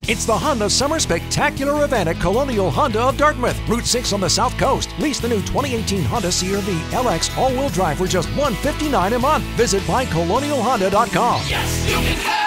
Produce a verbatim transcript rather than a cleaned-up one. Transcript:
It's the Honda Summer Spectacular event at Colonial Honda of Dartmouth, Route six on the South Coast. Lease the new twenty eighteen Honda C R V L X all-wheel drive for just one hundred fifty-nine dollars a month. Visit buy colonial honda dot com. Yes, you can have